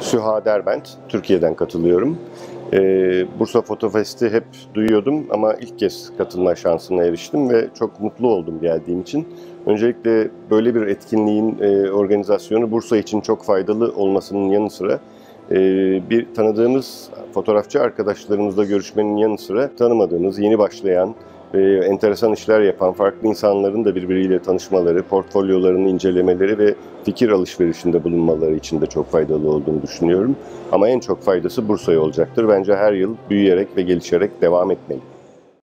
Süha Derbent, Türkiye'den katılıyorum. Bursa Foto Fest'i hep duyuyordum ama ilk kez katılma şansına eriştim ve çok mutlu oldum geldiğim için. Öncelikle böyle bir etkinliğin organizasyonu Bursa için çok faydalı olmasının yanı sıra bir tanıdığımız fotoğrafçı arkadaşlarımızla görüşmenin yanı sıra tanımadığımız, yeni başlayan, enteresan işler yapan farklı insanların da birbiriyle tanışmaları, portfolyolarını incelemeleri ve fikir alışverişinde bulunmaları için de çok faydalı olduğunu düşünüyorum. Ama en çok faydası Bursa'ya olacaktır. Bence her yıl büyüyerek ve gelişerek devam etmeli.